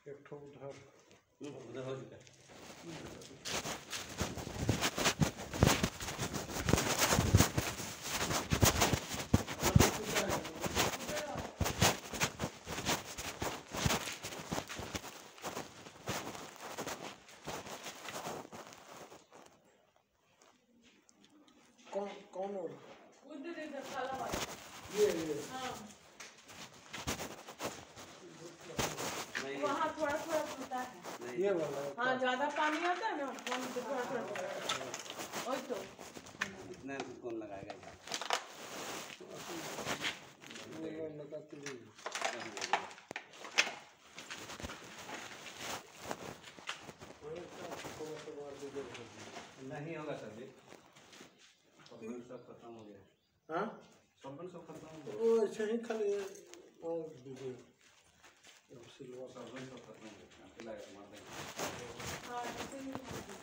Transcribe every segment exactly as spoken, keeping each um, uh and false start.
एक ठो उधर उधर हो चुका है। कौन कौन हो उधर इधर काला वाला ये ये हाँ वहाँ थोड़ा थोड़ा होता है ये वाला हाँ ज्यादा पानी आता है ना वहाँ से थोड़ा थोड़ा और तो इतना कौन लगाएगा ये लगाते हैं नहीं होगा सर जी सब खत्म हो गया। हाँ सब सब खत्म हो गया। वो ऐसे ही खाली और दीजिए सिल्वर सब सब खत्म हो गया। अकेला मार देंगे। हाँ ऐसे ही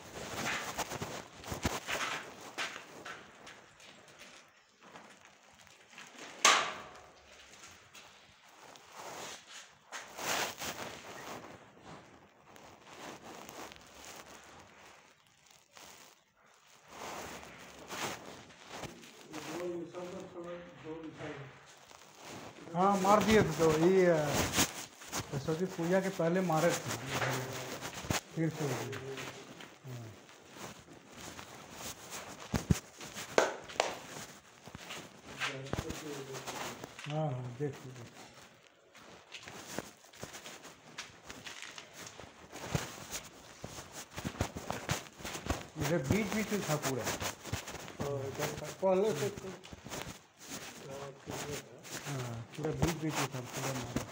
हाँ मार दिए थे तो ये सरस्वती पूजा के पहले मारे थे फिर से हाँ हाँ देख लीजिए इधर बीच बीच में था पूरा पहले से हाँ पूरा बीच बीच में था पूरा मारा